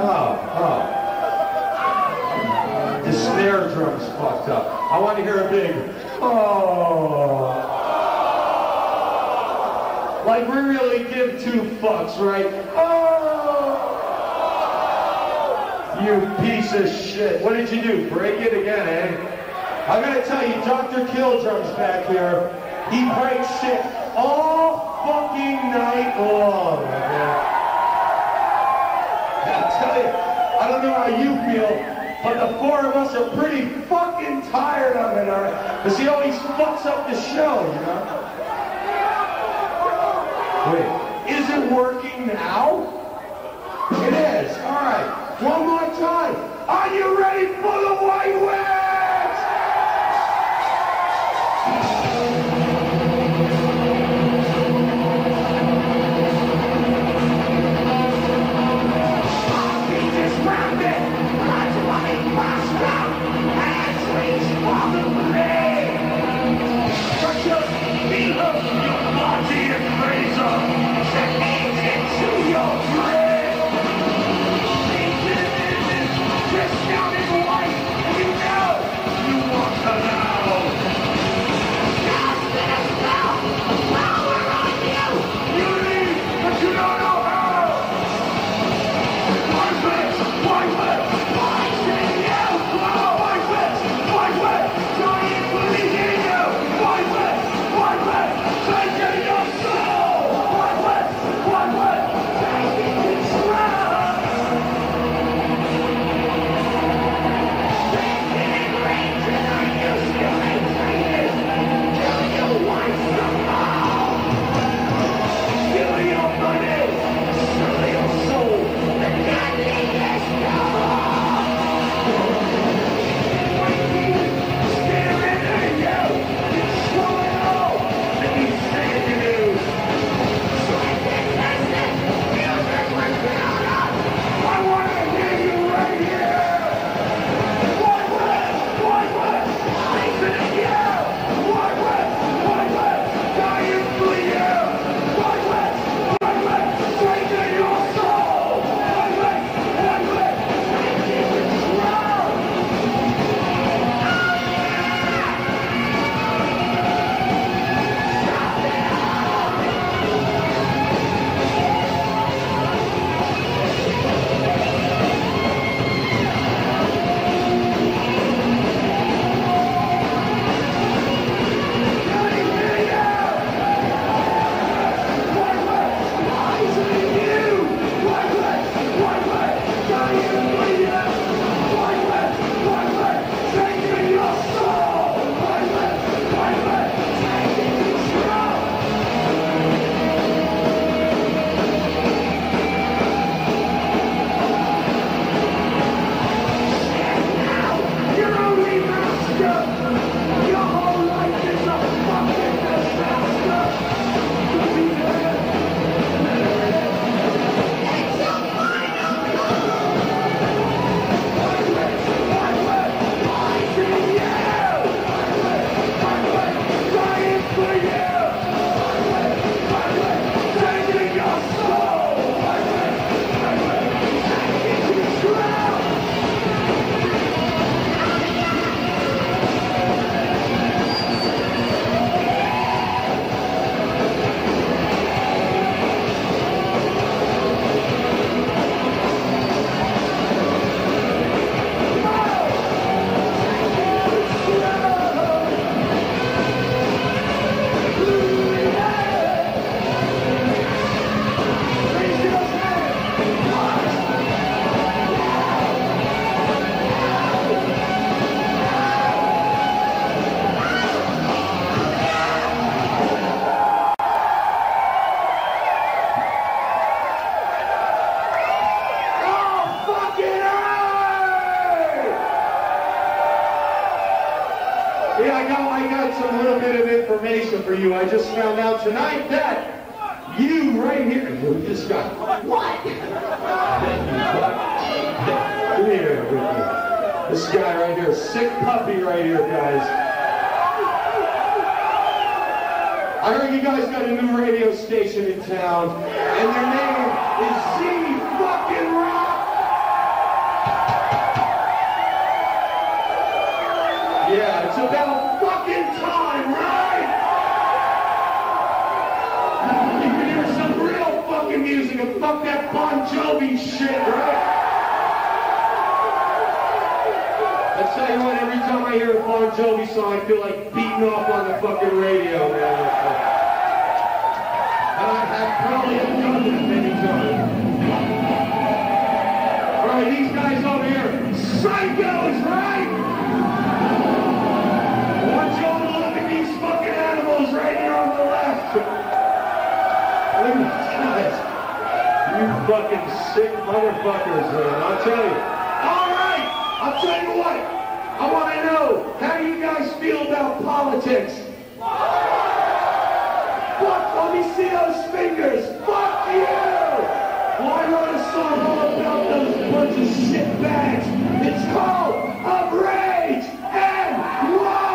The snare drum's fucked up. I want to hear a big, oh. Like we really give two fucks, right? Oh. You piece of shit. What did you do? Break it again, eh? I gotta tell you, Dr. Killdrum's back here. He breaks shit all fucking night long, man. I'll tell you, I don't know how you feel, but the four of us are pretty fucking tired of it, alright? Because he always fucks up the show, you know? Wait, is it working now? It is, alright. One more time. Are you ready for the White Witch? For you, I just found out tonight that you right here, this guy, what? Come here, this guy right here, sick puppy right here, guys. I heard you guys got a new radio station in town, and their name is Z fucking Rock. can fuck that Bon Jovi shit, right? I tell you what, every time I hear a Bon Jovi song, I feel like beating off on the fucking radio, man. And I probably have done that many times. All right, these guys over here, psychos, right? I want you all to look at these fucking animals right here on the left. Look at these guys. You fucking sick motherfuckers, man. I'll tell you. All right, I'll tell you what. I want to know, how do you guys feel about politics? Fuck, let me see those fingers. Fuck you! Well, I wrote a song all about those bunch of shitbags. It's called Of Rage and War!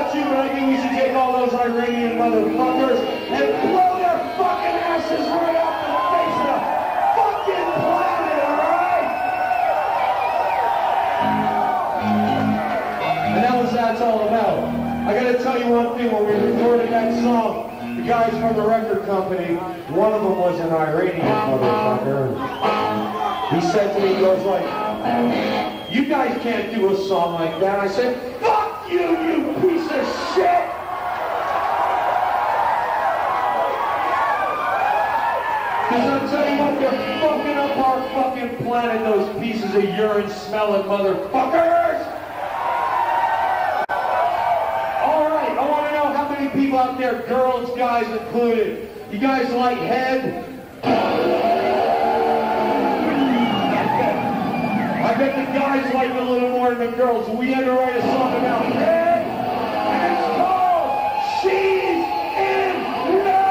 about you, but I think we should take all those Iranian motherfuckers and blow their fucking asses right off the face of the fucking planet, alright? And that's all about. I gotta tell you one thing, when we recorded that song, the guys from the record company, one of them was an Iranian motherfucker. He said to me, he goes like, "You guys can't do a song like that." I said, "Fuck you, you piece of shit!" Because I'll tell you what, they're fucking up our fucking planet, those pieces of urine-smelling motherfuckers! Alright, I want to know how many people out there, girls, guys included, you guys like head? I bet the guys like a little more than the girls. We had to write a song about head, and it's called She's in Love!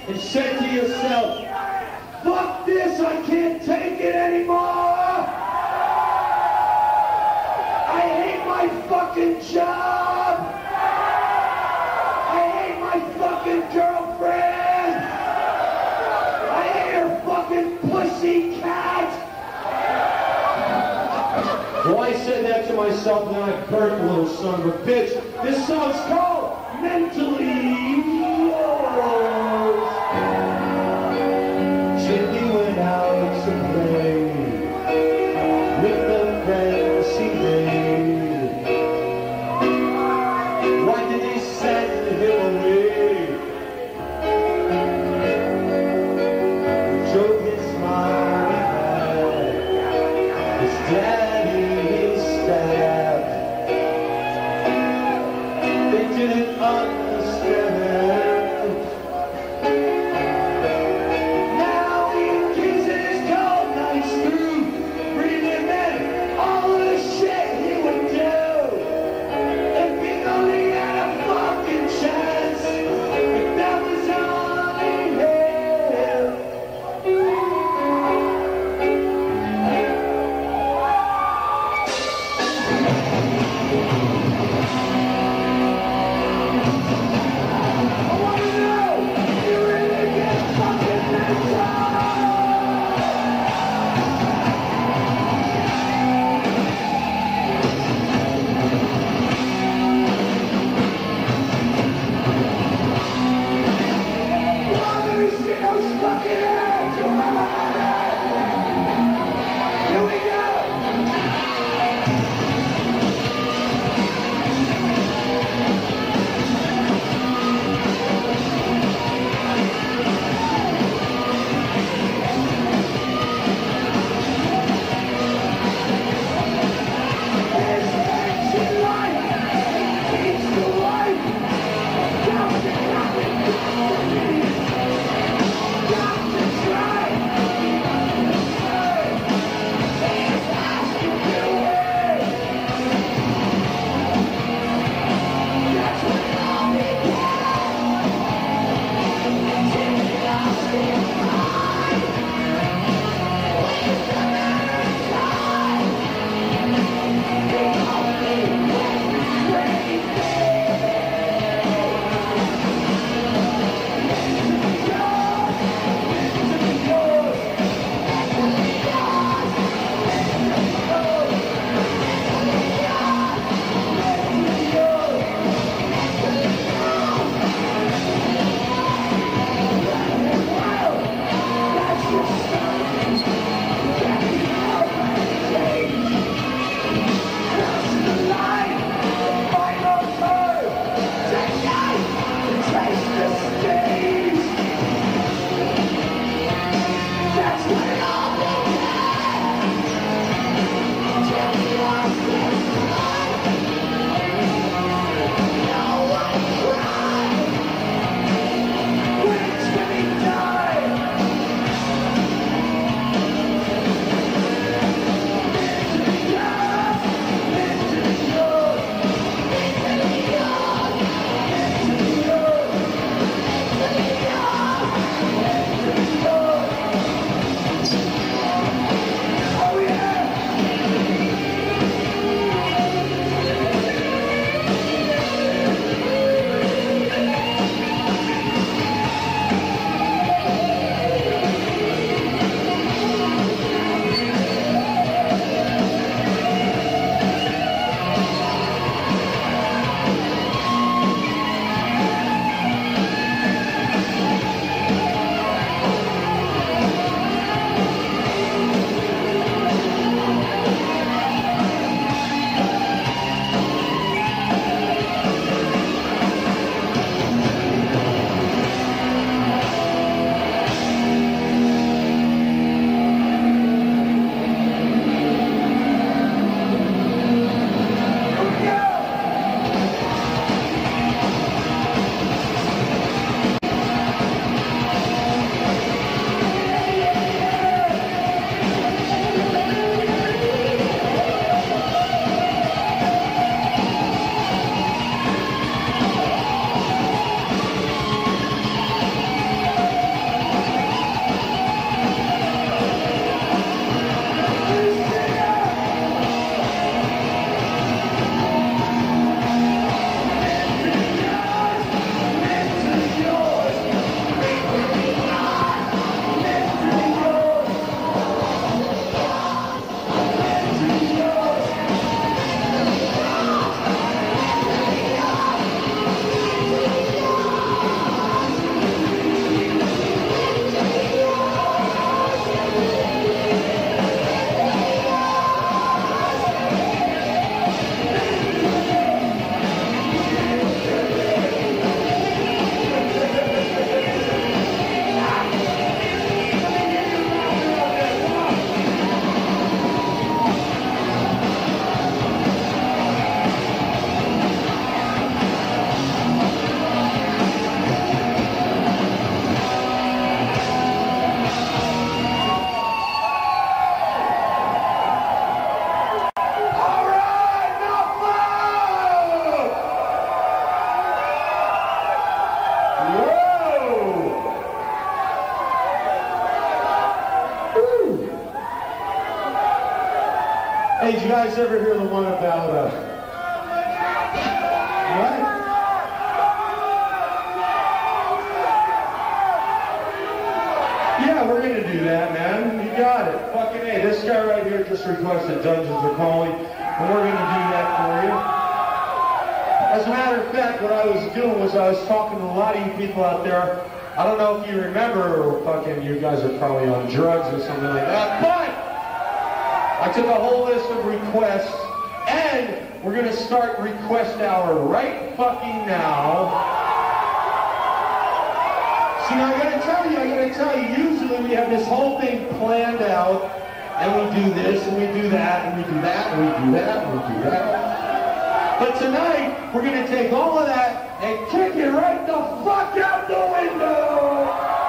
and said to yourself, fuck this, I can't take it anymore. I hate my fucking job. I hate my fucking girlfriend. I hate her fucking pussy cat. Well, I said that to myself and then I burnt, little son of a bitch. This song's called Mentally Yours. Chippy went out to play with the friends he made. Why did they send him away? Drove his mom mad. His daddy is stabbed. They didn't understand. Hey, did you guys ever hear the one about, what? Yeah, we're gonna do that, man. You got it. Fucking A. This guy right here just requested Dungeons Are Calling, and we're gonna do that for you. As a matter of fact, what I was doing was I was talking to a lot of you people out there. I don't know if you remember, or fucking you guys are probably on drugs or something like that, but I took a whole list of requests, and we're gonna start request hour right fucking now. See, I gotta tell you, usually we have this whole thing planned out, and we do this, and we do that, and we do that, and we do that, and we do that. But tonight, we're gonna take all of that and kick it right the fuck out the window!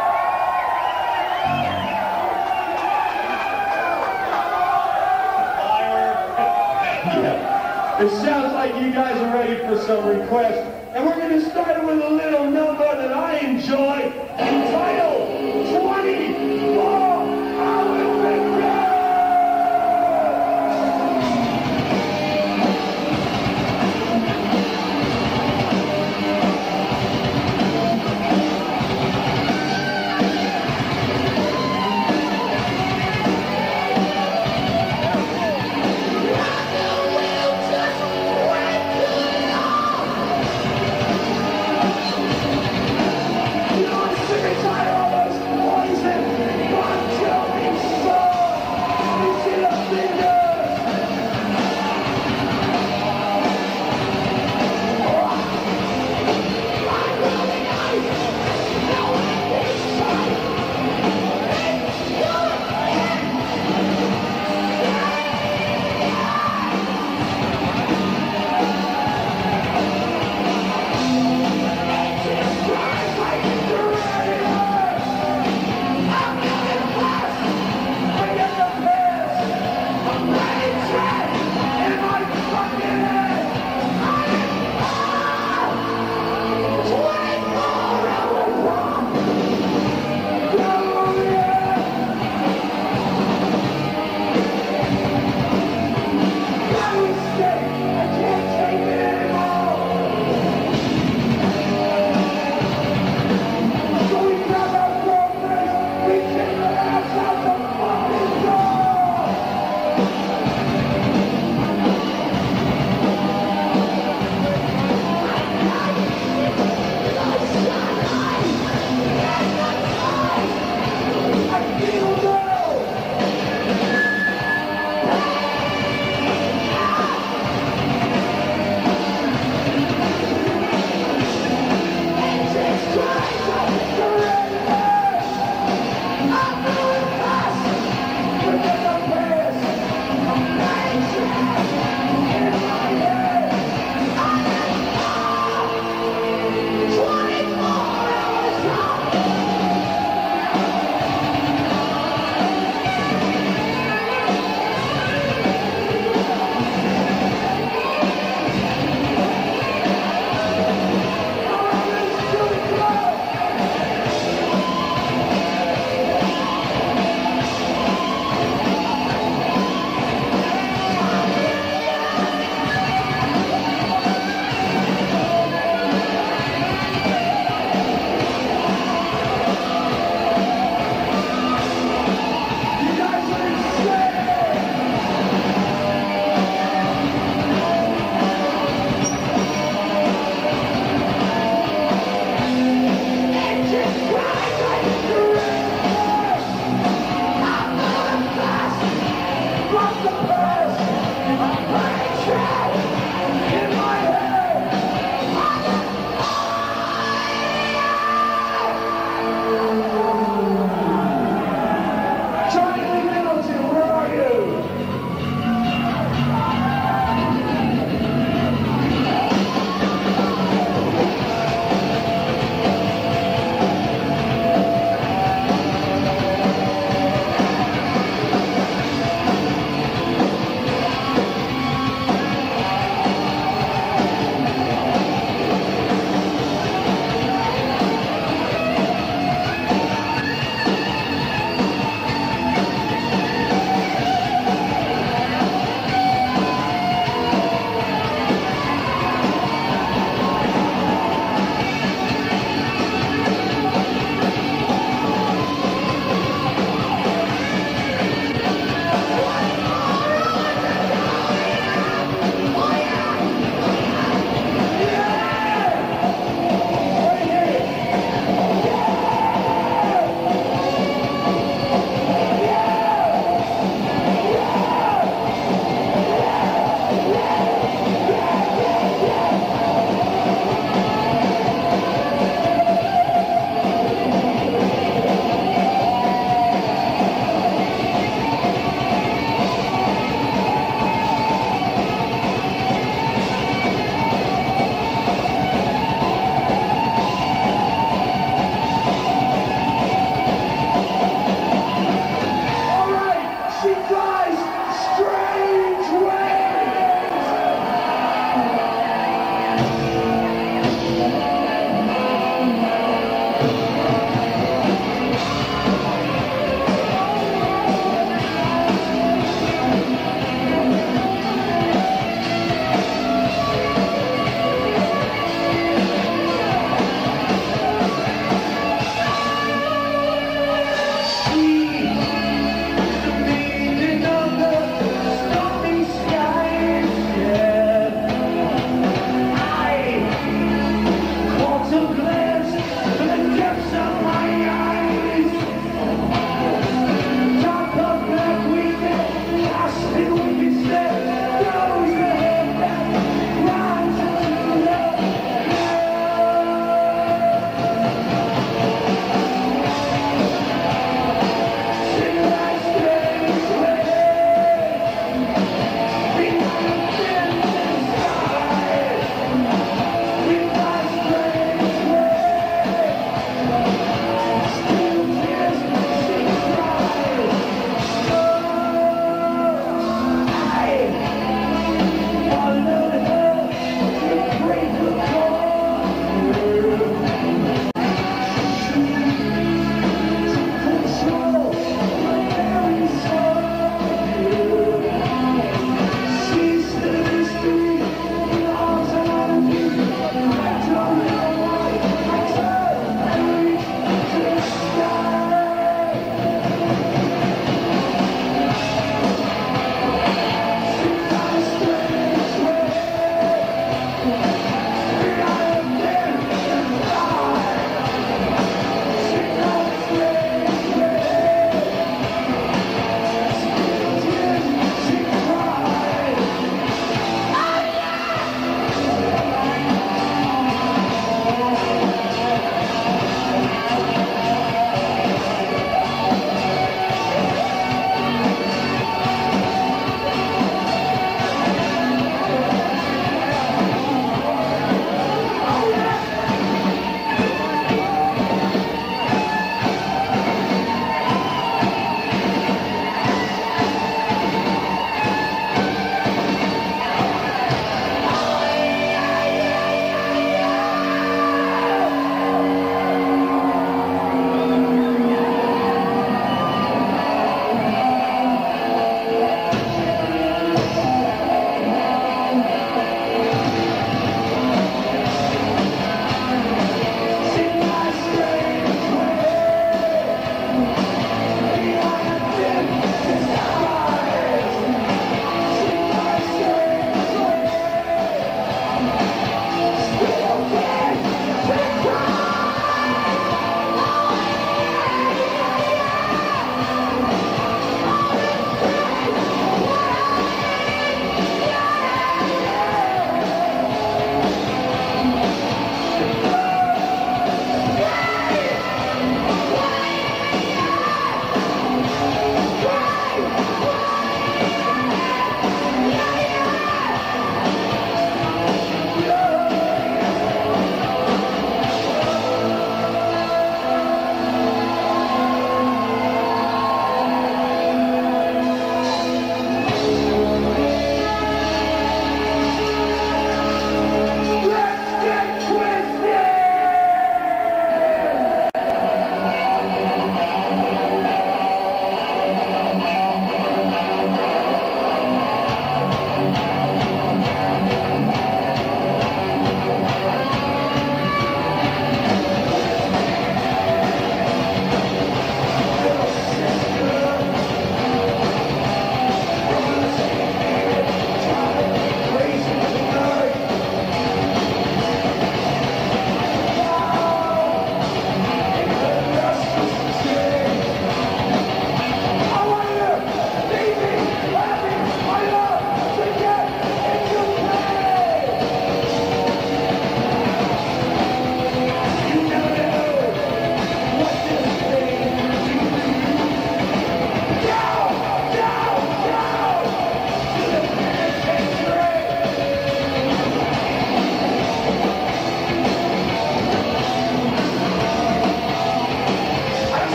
Yeah. It sounds like you guys are ready for some requests. And we're going to start with a little number that I enjoy, entitled 24 Hours Ago! Sick and tired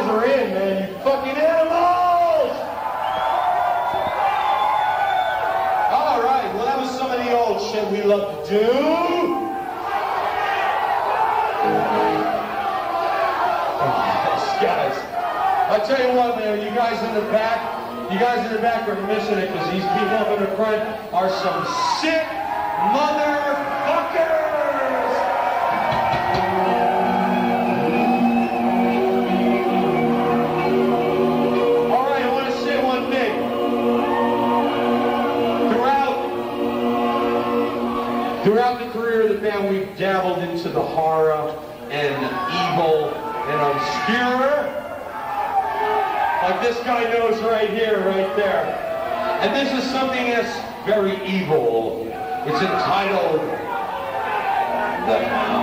guys are in, man. You fucking animals! All right, well, that was some of the old shit we love to do. Guys, I tell you what, man, you guys in the back are missing it because these people up in the front are some sick motherfuckers. All right, I want to say one thing. Throughout the career of the band, we've dabbled into the horror and evil and obscure, like this guy knows right here, right there. And this is something that's very evil. It's entitled The Hound.